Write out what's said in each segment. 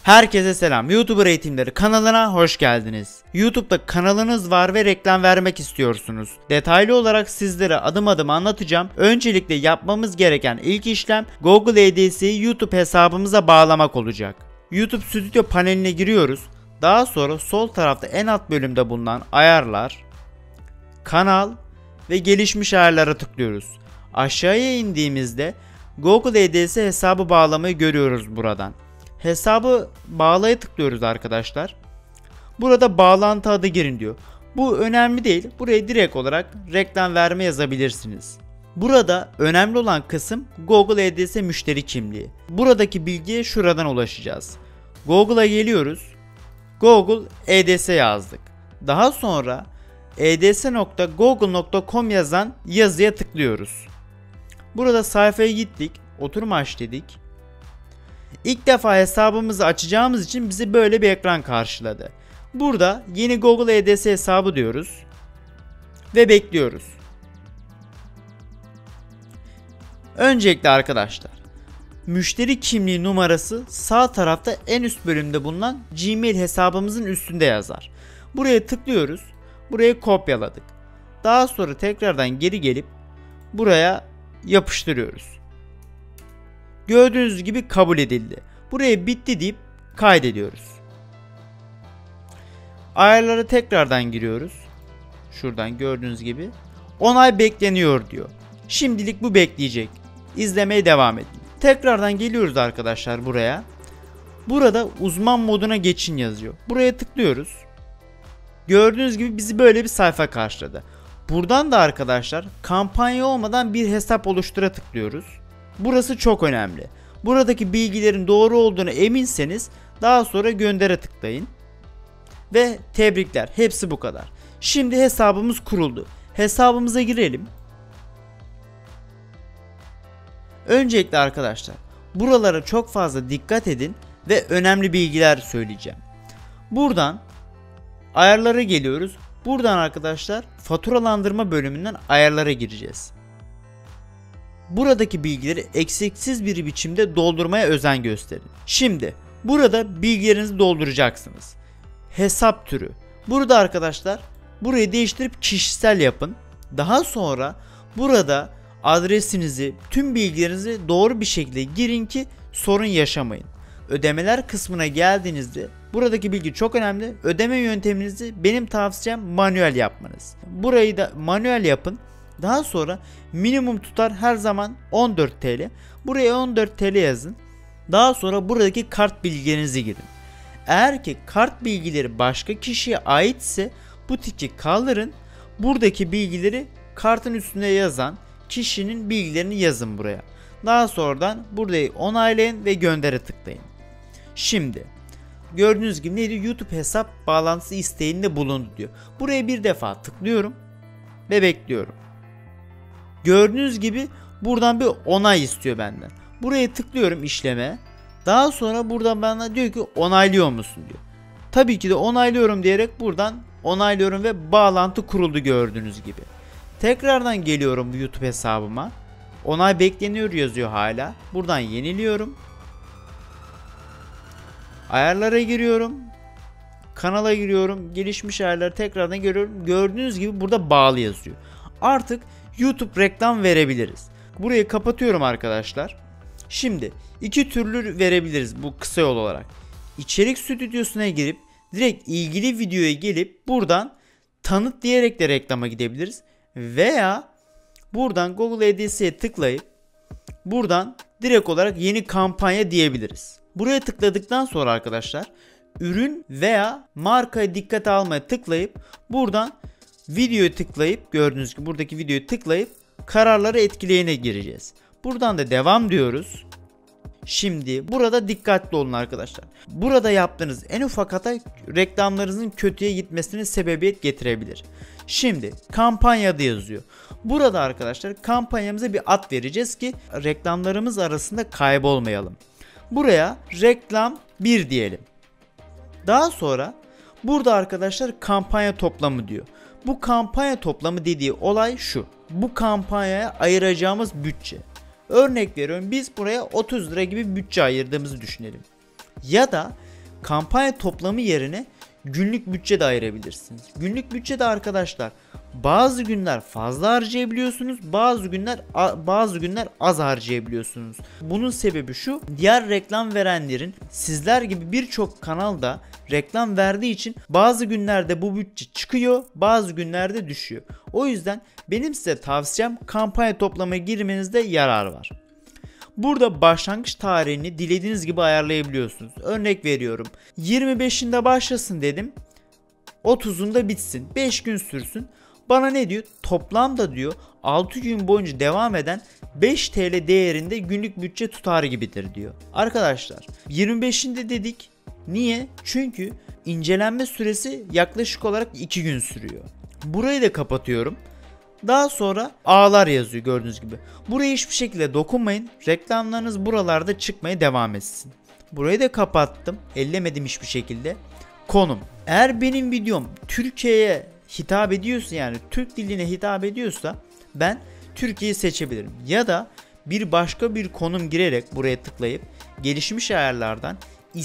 Herkese selam. YouTuber Eğitimleri kanalına hoş geldiniz. YouTube'da kanalınız var ve reklam vermek istiyorsunuz. Detaylı olarak sizlere adım adım anlatacağım. Öncelikle yapmamız gereken ilk işlem Google Ads'i YouTube hesabımıza bağlamak olacak. YouTube Studio paneline giriyoruz. Daha sonra sol tarafta en alt bölümde bulunan ayarlar, kanal ve gelişmiş ayarlara tıklıyoruz. Aşağıya indiğimizde Google Ads hesabı bağlamayı görüyoruz buradan. Hesabı bağlaya tıklıyoruz arkadaşlar. Burada bağlantı adı girin diyor. Bu önemli değil. Buraya direkt olarak reklam verme yazabilirsiniz. Burada önemli olan kısım Google Ads müşteri kimliği. Buradaki bilgiye şuradan ulaşacağız. Google'a geliyoruz. Google Ads yazdık. Daha sonra ads.google.com yazan yazıya tıklıyoruz. Burada sayfaya gittik. Oturum aç dedik. İlk defa hesabımızı açacağımız için bizi böyle bir ekran karşıladı. Burada yeni Google Ads hesabı diyoruz ve bekliyoruz. Öncelikle arkadaşlar, müşteri kimliği numarası sağ tarafta en üst bölümde bulunan Gmail hesabımızın üstünde yazar. Buraya tıklıyoruz. Burayı kopyaladık. Daha sonra tekrardan geri gelip buraya yapıştırıyoruz. Gördüğünüz gibi kabul edildi. Buraya bitti deyip kaydediyoruz. Ayarlara tekrardan giriyoruz. Şuradan gördüğünüz gibi onay bekleniyor diyor. Şimdilik bu bekleyecek. İzlemeye devam edin. Tekrardan geliyoruz arkadaşlar buraya. Burada uzman moduna geçin yazıyor. Buraya tıklıyoruz. Gördüğünüz gibi bizi böyle bir sayfa karşıladı. Buradan da arkadaşlar kampanya olmadan bir hesap oluştura tıklıyoruz. Burası çok önemli. Buradaki bilgilerin doğru olduğunu eminseniz daha sonra göndere tıklayın. Ve tebrikler. Hepsi bu kadar. Şimdi hesabımız kuruldu. Hesabımıza girelim. Öncelikle arkadaşlar buralara çok fazla dikkat edin ve önemli bilgiler söyleyeceğim. Buradan ayarlara geliyoruz. Buradan arkadaşlar faturalandırma bölümünden ayarlara gireceğiz. Buradaki bilgileri eksiksiz bir biçimde doldurmaya özen gösterin. Şimdi burada bilgilerinizi dolduracaksınız. Hesap türü. Burada arkadaşlar burayı değiştirip kişisel yapın. Daha sonra burada adresinizi, tüm bilgilerinizi doğru bir şekilde girin ki sorun yaşamayın. Ödemeler kısmına geldiğinizde buradaki bilgi çok önemli. Ödeme yönteminizi benim tavsiyem manuel yapmanız. Burayı da manuel yapın. Daha sonra minimum tutar her zaman 14 TL. Buraya 14 TL yazın. Daha sonra buradaki kart bilgilerinizi girin. Eğer ki kart bilgileri başka kişiye aitse bu tiki kaldırın. Buradaki bilgileri kartın üstüne yazan kişinin bilgilerini yazın buraya. Daha sonradan burayı onaylayın ve göndere tıklayın. Şimdi gördüğünüz gibi neydi? YouTube hesap bağlantısı isteğinde bulundu diyor. Buraya bir defa tıklıyorum ve bekliyorum. Gördüğünüz gibi buradan bir onay istiyor benden. Buraya tıklıyorum işleme. Daha sonra buradan bana diyor ki onaylıyor musun diyor. Tabii ki de onaylıyorum diyerek buradan onaylıyorum ve bağlantı kuruldu gördüğünüz gibi. Tekrardan geliyorum bu YouTube hesabıma. Onay bekleniyor yazıyor hala. Buradan yeniliyorum. Ayarlara giriyorum. Kanala giriyorum. Gelişmiş ayarları tekrardan görüyorum. Gördüğünüz gibi burada bağlı yazıyor. Artık YouTube reklam verebiliriz. Burayı kapatıyorum arkadaşlar. Şimdi iki türlü verebiliriz bu kısa yol olarak. İçerik stüdyosuna girip direkt ilgili videoya gelip buradan tanıt diyerek de reklama gidebiliriz. Veya buradan Google Ads'e tıklayıp buradan direkt olarak yeni kampanya diyebiliriz. Buraya tıkladıktan sonra arkadaşlar ürün veya markaya dikkate almaya tıklayıp buradan videoyu tıklayıp gördüğünüz gibi buradaki videoyu tıklayıp kararları etkileyene gireceğiz. Buradan da devam diyoruz. Şimdi burada dikkatli olun arkadaşlar. Burada yaptığınız en ufak hata reklamlarınızın kötüye gitmesine sebebiyet getirebilir. Şimdi kampanya adı yazıyor. Burada arkadaşlar kampanyamıza bir ad vereceğiz ki reklamlarımız arasında kaybolmayalım. Buraya reklam 1 diyelim. Daha sonra burada arkadaşlar kampanya toplamı diyor. Bu kampanya toplamı dediği olay şu. Bu kampanyaya ayıracağımız bütçe. Örnek veriyorum, biz buraya 30 lira gibi bütçe ayırdığımızı düşünelim. Ya da kampanya toplamı yerine günlük bütçe de ayırabilirsiniz. Günlük bütçede arkadaşlar bazı günler fazla harcayabiliyorsunuz, bazı günler az harcayabiliyorsunuz. Bunun sebebi şu: diğer reklam verenlerin sizler gibi birçok kanalda reklam verdiği için bazı günlerde bu bütçe çıkıyor, bazı günlerde düşüyor. O yüzden benim size tavsiyem kampanya toplamaya girmenizde yarar var. Burada başlangıç tarihini dilediğiniz gibi ayarlayabiliyorsunuz. Örnek veriyorum, 25'inde başlasın dedim, 30'unda bitsin, 5 gün sürsün. Bana ne diyor? Toplamda diyor 6 gün boyunca devam eden 5 TL değerinde günlük bütçe tutarı gibidir diyor. Arkadaşlar 25'inde dedik. Niye? Çünkü incelenme süresi yaklaşık olarak 2 gün sürüyor. Burayı da kapatıyorum. Daha sonra ağlar yazıyor gördüğünüz gibi. Buraya hiçbir şekilde dokunmayın. Reklamlarınız buralarda çıkmaya devam etsin. Burayı da kapattım. Ellemedim hiçbir şekilde. Konum. Eğer benim videom Türkiye'ye hitap ediyorsa, yani Türk diline hitap ediyorsa ben Türkiye'yi seçebilirim. Ya da bir başka bir konum girerek buraya tıklayıp gelişmiş ayarlardan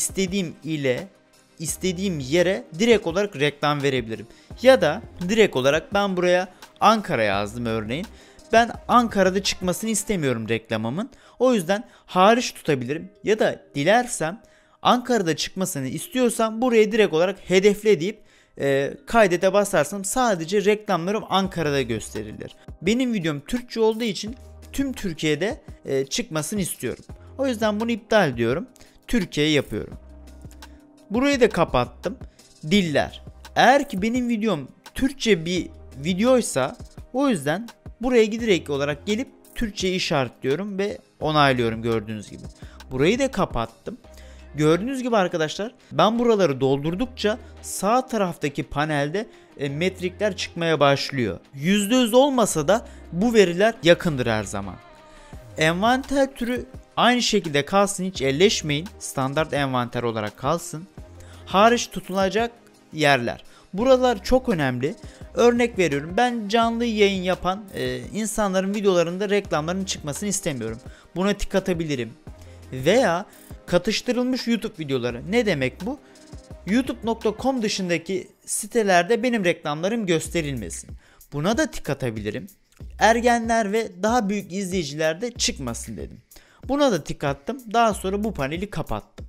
istediğim yere direkt olarak reklam verebilirim. Ya da direkt olarak ben buraya Ankara yazdım örneğin. Ben Ankara'da çıkmasını istemiyorum reklamımın. O yüzden hariç tutabilirim. Ya da dilersem Ankara'da çıkmasını istiyorsam buraya direkt olarak hedefle deyip kaydete basarsam sadece reklamlarım Ankara'da gösterilir. Benim videom Türkçe olduğu için tüm Türkiye'de çıkmasını istiyorum. O yüzden bunu iptal ediyorum. Türkiye'ye yapıyorum. Burayı da kapattım. Diller. Eğer ki benim videom Türkçe bir videoysa o yüzden buraya giderek olarak gelip Türkçe'yi işaretliyorum ve onaylıyorum gördüğünüz gibi. Burayı da kapattım. Gördüğünüz gibi arkadaşlar ben buraları doldurdukça sağ taraftaki panelde metrikler çıkmaya başlıyor. %100 olmasa da bu veriler yakındır her zaman. Envanter türü aynı şekilde kalsın, hiç elleşmeyin. Standart envanter olarak kalsın. Hariç tutulacak yerler. Buralar çok önemli. Örnek veriyorum, ben canlı yayın yapan insanların videolarında reklamların çıkmasını istemiyorum. Buna tik atabilirim. Veya katıştırılmış YouTube videoları. Ne demek bu? youtube.com dışındaki sitelerde benim reklamlarım gösterilmesin. Buna da tik atabilirim. Ergenler ve daha büyük izleyicilerde çıkmasın dedim. Buna da tik attım. Daha sonra bu paneli kapattım.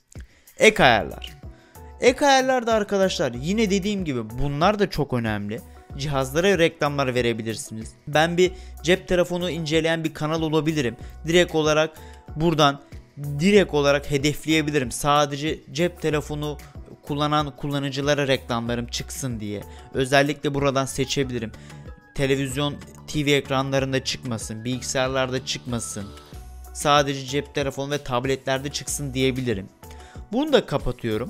Ek ayarlar. Ek ayarlarda arkadaşlar yine dediğim gibi bunlar da çok önemli. Cihazlara reklamlar verebilirsiniz. Ben bir cep telefonu inceleyen bir kanal olabilirim. Direkt olarak buradan hedefleyebilirim. Sadece cep telefonu kullanan kullanıcılara reklamlarım çıksın diye. Özellikle buradan seçebilirim. Televizyon, TV ekranlarında çıkmasın, bilgisayarlarda çıkmasın. Sadece cep telefonu ve tabletlerde çıksın diyebilirim. Bunu da kapatıyorum.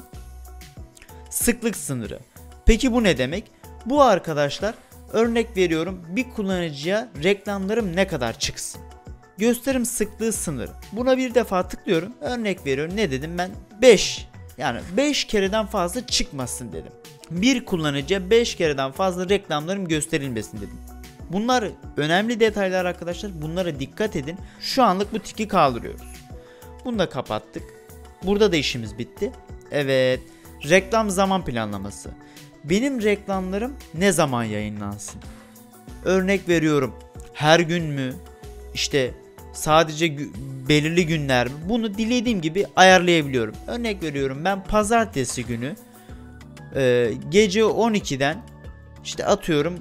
Sıklık sınırı. Peki bu ne demek? Bu arkadaşlar, örnek veriyorum, bir kullanıcıya reklamlarım ne kadar çıksın. Gösterim sıklığı sınırı. Buna bir defa tıklıyorum. Örnek veriyorum, ne dedim ben? 5. Yani 5 kereden fazla çıkmasın dedim. Bir kullanıcıya 5 kereden fazla reklamlarım gösterilmesin dedim. Bunlar önemli detaylar arkadaşlar. Bunlara dikkat edin. Şu anlık bu tiki kaldırıyoruz. Bunu da kapattık. Burada da işimiz bitti. Evet. Reklam zaman planlaması. Benim reklamlarım ne zaman yayınlansın? Örnek veriyorum. Her gün mü? İşte sadece belirli günler mi? Bunu dilediğim gibi ayarlayabiliyorum. Örnek veriyorum, ben pazartesi günü gece 12'den işte atıyorum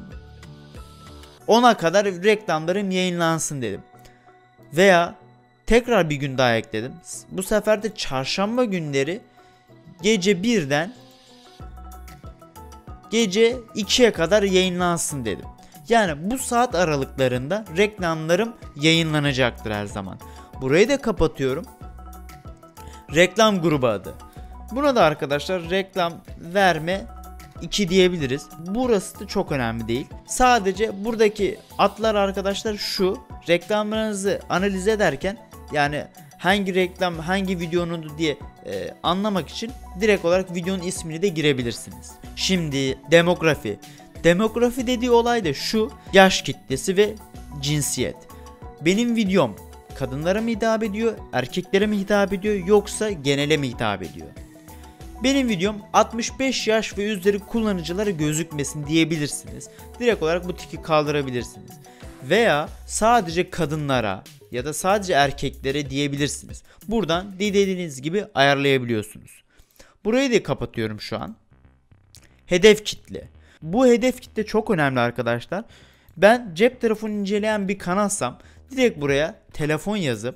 10'a kadar reklamlarım yayınlansın dedim. Veya tekrar bir gün daha ekledim. Bu sefer de çarşamba günleri gece 1'den gece 2'ye kadar yayınlansın dedim. Yani bu saat aralıklarında reklamlarım yayınlanacaktır her zaman. Burayı da kapatıyorum. Reklam grubu adı. Buna da arkadaşlar reklam verme 2 diyebiliriz. Burası da çok önemli değil. Sadece buradaki adlar arkadaşlar şu. Reklamlarınızı analiz ederken, yani hangi reklam hangi videonun diye anlamak için direkt olarak videonun ismini de girebilirsiniz. Şimdi demografi. Demografi dediği olay da şu: yaş kitlesi ve cinsiyet. Benim videom kadınlara mı hitap ediyor, erkeklere mi hitap ediyor, yoksa genele mi hitap ediyor? Benim videom 65 yaş ve üzeri kullanıcılara gözükmesin diyebilirsiniz. Direkt olarak bu tiki kaldırabilirsiniz. Veya sadece kadınlara ya da sadece erkeklere diyebilirsiniz. Buradan dilediğiniz gibi ayarlayabiliyorsunuz. Burayı da kapatıyorum şu an. Hedef kitle. Bu hedef kitle çok önemli arkadaşlar. Ben cep telefonu inceleyen bir kanalsam direkt buraya telefon yazıp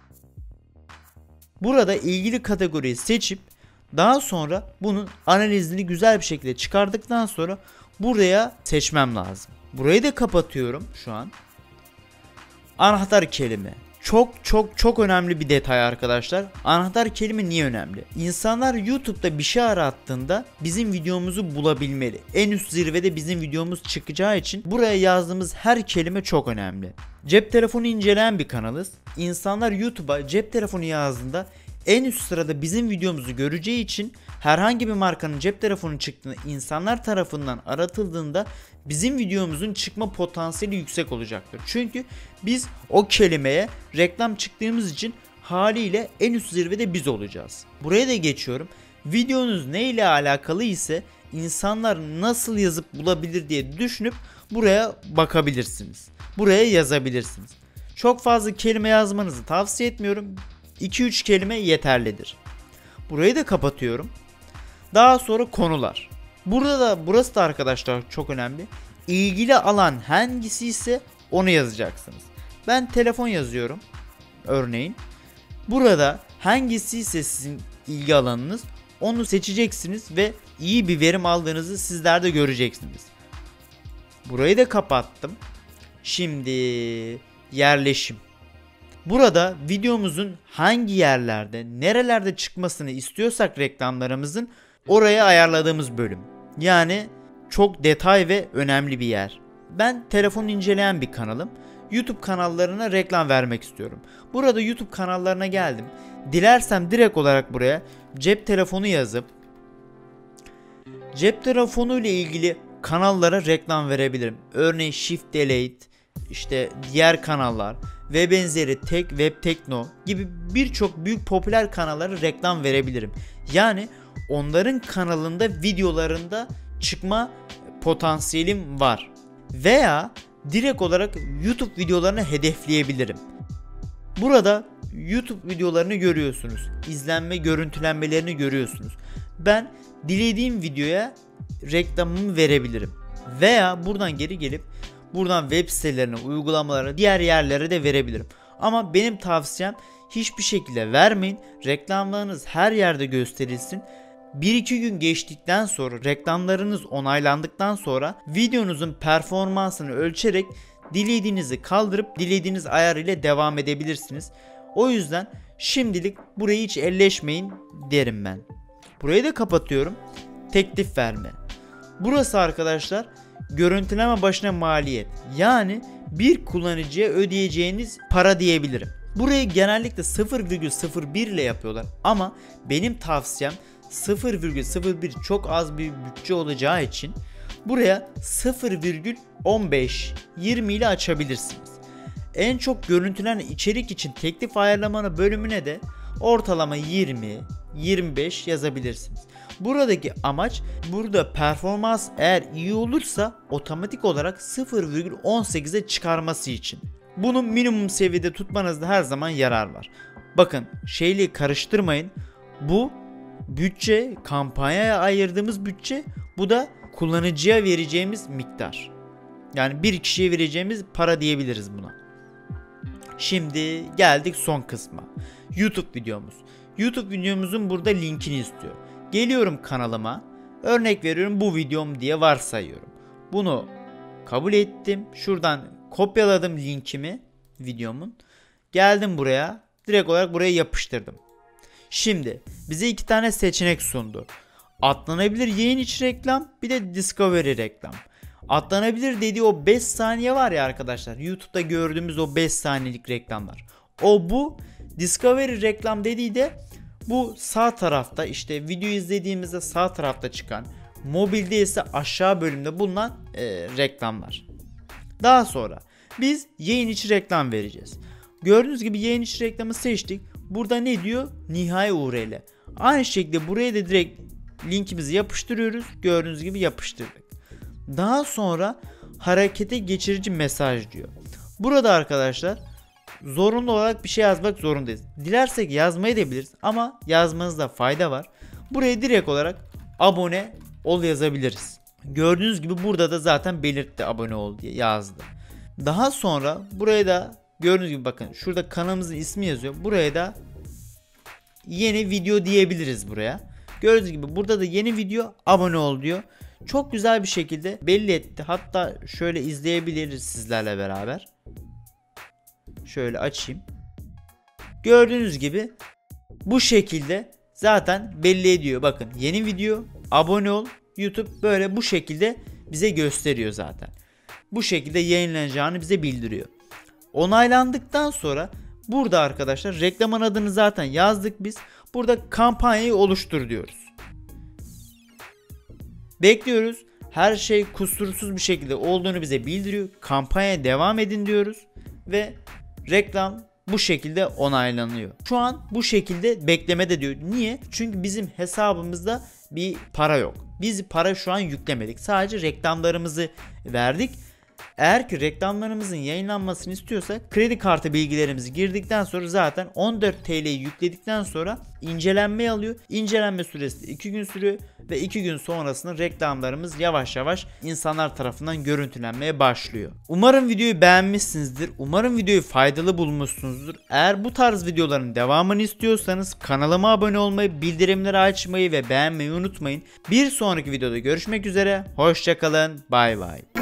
burada ilgili kategoriyi seçip daha sonra bunun analizini güzel bir şekilde çıkardıktan sonra buraya seçmem lazım. Burayı da kapatıyorum şu an. Anahtar kelime. Çok önemli bir detay arkadaşlar. Anahtar kelime niye önemli? İnsanlar YouTube'da bir şey arattığında bizim videomuzu bulabilmeli. En üst zirvede bizim videomuz çıkacağı için buraya yazdığımız her kelime çok önemli. Cep telefonu inceleyen bir kanalız. İnsanlar YouTube'a cep telefonu yazdığında en üst sırada bizim videomuzu göreceği için herhangi bir markanın cep telefonu çıktığında insanlar tarafından aratıldığında bizim videomuzun çıkma potansiyeli yüksek olacaktır. Çünkü biz o kelimeye reklam çıktığımız için haliyle en üst zirvede biz olacağız. Buraya da geçiyorum. Videonuz ne ile alakalı ise insanlar nasıl yazıp bulabilir diye düşünüp buraya bakabilirsiniz. Buraya yazabilirsiniz. Çok fazla kelime yazmanızı tavsiye etmiyorum. 2-3 kelime yeterlidir. Burayı da kapatıyorum. Daha sonra konular. Burası da arkadaşlar çok önemli. İlgili alan hangisi ise onu yazacaksınız. Ben telefon yazıyorum. Örneğin. Burada hangisi ise sizin ilgi alanınız onu seçeceksiniz ve iyi bir verim aldığınızı sizler de göreceksiniz. Burayı da kapattım. Şimdi yerleşim. Burada videomuzun hangi yerlerde, nerelerde çıkmasını istiyorsak reklamlarımızın oraya ayarladığımız bölüm. Yani çok detay ve önemli bir yer. Ben telefon inceleyen bir kanalım. YouTube kanallarına reklam vermek istiyorum. Burada YouTube kanallarına geldim. Dilersem direkt olarak buraya cep telefonu yazıp cep telefonu ile ilgili kanallara reklam verebilirim. Örneğin Shift Delete, işte diğer kanallar ve benzeri Tek Web Tekno gibi birçok büyük popüler kanallara reklam verebilirim. Yani onların kanalında videolarında çıkma potansiyelim var. Veya direkt olarak YouTube videolarını hedefleyebilirim. Burada YouTube videolarını görüyorsunuz. İzlenme, görüntülenmelerini görüyorsunuz. Ben dilediğim videoya reklamımı verebilirim. Veya buradan geri gelip buradan web sitelerine, uygulamalara, diğer yerlere de verebilirim. Ama benim tavsiyem hiçbir şekilde vermeyin. Reklamlarınız her yerde gösterilsin. 1-2 gün geçtikten sonra reklamlarınız onaylandıktan sonra videonuzun performansını ölçerek dilediğinizi kaldırıp dilediğiniz ayar ile devam edebilirsiniz. O yüzden şimdilik burayı hiç elleşmeyin derim ben. Burayı da kapatıyorum. Teklif verme. Burası arkadaşlar görüntüleme başına maliyet. Yani bir kullanıcıya ödeyeceğiniz para diyebilirim. Burayı genellikle 0,01 ile yapıyorlar ama benim tavsiyem 0,01 çok az bir bütçe olacağı için buraya 0,15-20 ile açabilirsiniz. En çok görüntülenen içerik için teklif ayarlama bölümüne de ortalama 20-25 yazabilirsiniz. Buradaki amaç burada performans eğer iyi olursa otomatik olarak 0,18'e çıkarması için. Bunu minimum seviyede tutmanızda her zaman yarar var. Bakın şeyle karıştırmayın. Bu bütçe, kampanyaya ayırdığımız bütçe, bu da kullanıcıya vereceğimiz miktar. Yani bir kişiye vereceğimiz para diyebiliriz buna. Şimdi geldik son kısma. YouTube videomuz. YouTube videomuzun burada linkini istiyor. Geliyorum kanalıma. Örnek veriyorum bu videom diye varsayıyorum. Bunu kabul ettim. Şuradan kopyaladım linkimi videomun. Geldim buraya. Direkt olarak buraya yapıştırdım. Şimdi bize 2 tane seçenek sundu. Atlanabilir yayın içi reklam, bir de Discovery reklam. Atlanabilir dediği o 5 saniye var ya arkadaşlar. YouTube'da gördüğümüz o 5 saniyelik reklamlar. Bu Discovery reklam dediği de bu sağ tarafta, işte video izlediğimizde sağ tarafta çıkan, mobilde ise aşağı bölümde bulunan reklamlar. Daha sonra biz yayın içi reklam vereceğiz. Gördüğünüz gibi yayın içi reklamı seçtik. Burada ne diyor? Nihai URL. Aynı şekilde buraya da direkt linkimizi yapıştırıyoruz. Gördüğünüz gibi yapıştırdık. Daha sonra harekete geçirici mesaj diyor. Burada arkadaşlar zorunlu olarak bir şey yazmak zorundayız. Dilersek yazmayı da biliriz ama yazmanızda fayda var. Buraya direkt olarak abone ol yazabiliriz. Gördüğünüz gibi burada da zaten belirtti abone ol diye yazdı. Daha sonra buraya da gördüğünüz gibi bakın şurada kanalımızın ismi yazıyor. Buraya da yeni video diyebiliriz buraya. Gördüğünüz gibi burada da yeni video abone ol diyor. Çok güzel bir şekilde belli etti. Hatta şöyle izleyebiliriz sizlerle beraber. Şöyle açayım. Gördüğünüz gibi bu şekilde zaten belli ediyor. Bakın yeni video, abone ol, YouTube böyle bu şekilde bize gösteriyor zaten. Bu şekilde yayınlanacağını bize bildiriyor. Onaylandıktan sonra burada arkadaşlar reklamın adını zaten yazdık biz. Burada kampanyayı oluştur diyoruz. Bekliyoruz. Her şey kusursuz bir şekilde olduğunu bize bildiriyor. Kampanyaya devam edin diyoruz. Ve reklam bu şekilde onaylanıyor. Şu an bu şekilde beklemede diyor. Niye? Çünkü bizim hesabımızda bir para yok. Biz para şu an yüklemedik. Sadece reklamlarımızı verdik. Eğer ki reklamlarımızın yayınlanmasını istiyorsak kredi kartı bilgilerimizi girdikten sonra zaten 14 TL'yi yükledikten sonra incelenmeye alıyor. İncelenme süresi 2 gün sürüyor ve 2 gün sonrasında reklamlarımız yavaş yavaş insanlar tarafından görüntülenmeye başlıyor. Umarım videoyu beğenmişsinizdir. Umarım videoyu faydalı bulmuşsunuzdur. Eğer bu tarz videoların devamını istiyorsanız kanalıma abone olmayı, bildirimleri açmayı ve beğenmeyi unutmayın. Bir sonraki videoda görüşmek üzere. Hoşça kalın. Bay bay.